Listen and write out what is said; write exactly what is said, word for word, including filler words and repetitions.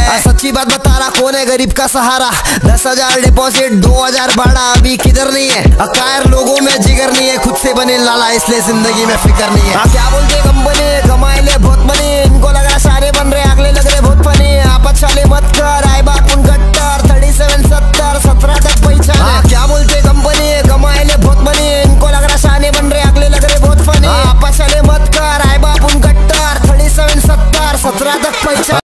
है। सच्ची बात बता रहा, कौन है गरीब का सहारा? दस हजार डिपॉजिट, दो हजार भाड़ा, अभी किधर नहीं है। अकायर लोगों में जिगर नहीं है, खुद से बने लाला, इसलिए जिंदगी में फिक्र नहीं है। क्या बोलते कंपनी